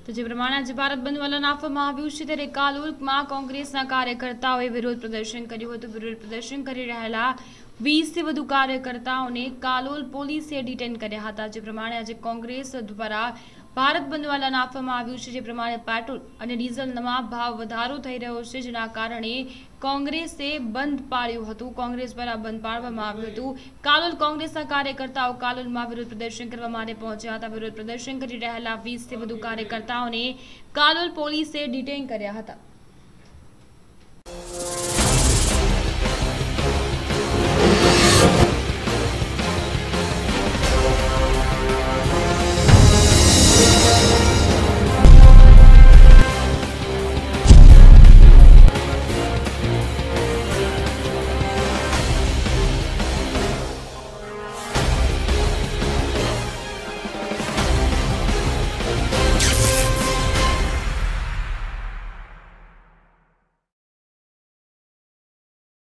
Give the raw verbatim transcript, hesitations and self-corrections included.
તો જે પ્રમાણે આજે ભારત બંધ વલણ આપવામાં આવ્યું છે ત્યારે કાલોલમાં કોંગ્રેસના કાર્યકર્તાઓએ વિરોધ પ્રદર્શન કર્યું હતું। વિરોધ પ્રદર્શન કરી રહેલા વીસ થી વધુ કાર્યકર્તાઓને કાલોલ પોલીસે ડિટેન કર્યા હતા। જે પ્રમાણે આજે કોંગ્રેસ દ્વારા ભારત બંધ વલણ આપવામાં આવ્યું છે। જે પ્રમાણે પેટ્રોલ અને ડીઝલમાં ભાવ વધારો થઈ રહ્યો છે, જેના કારણે કોંગ્રેસે બંધ પાડ્યું હતું। કોંગ્રેસ દ્વારા બંધ પાડવામાં આવ્યું હતું। કાલોલ કોંગ્રેસના કાર્યકર્તાઓ કાલોલમાં વિરોધ પ્રદર્શન કરવા માટે પહોંચ્યા હતા। વિરોધ પ્રદર્શન કરી રહેલા વીસ થી વધુ કાર્યકર્તાઓને કાલોલ પોલીસે ડિટેન કર્યા હતા।